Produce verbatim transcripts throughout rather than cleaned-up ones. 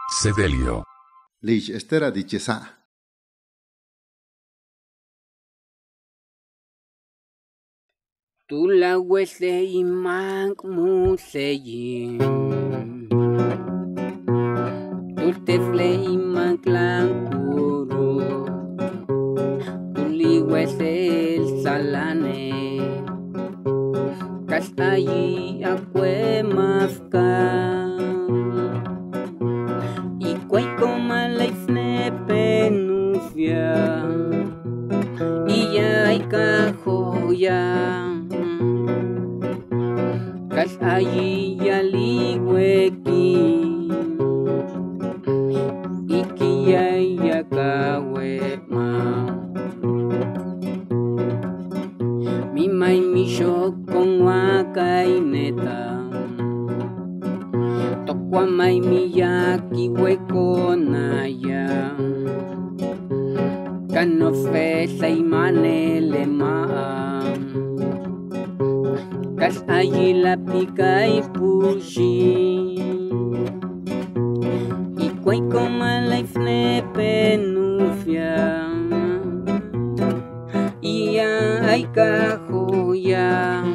Sedelio. Lich estera dichesa. Tu la wese imank museyin. Tu tefle imank lankuru. Tu li wese el salane. Kas allí acue mafka. Y cuay coma la ifne penufia. Y ya hay cajoya. Kas allí ya ligüeki. Y que ya ya cawe ma. Mi mai mi shock con wakaineta. Tokwa mai mi yaki hueco naya. Kano fe saimane ma. Kas allí la pica y pushi. Y cuay coma la ifne penufia. Y ya hay cajoya.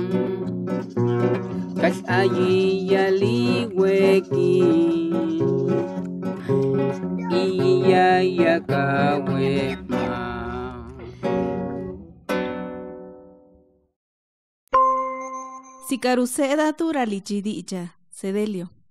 Kas allí ya ligüeki. Y ya ya kawema. Si caruseda turalichidilla, Sedelio.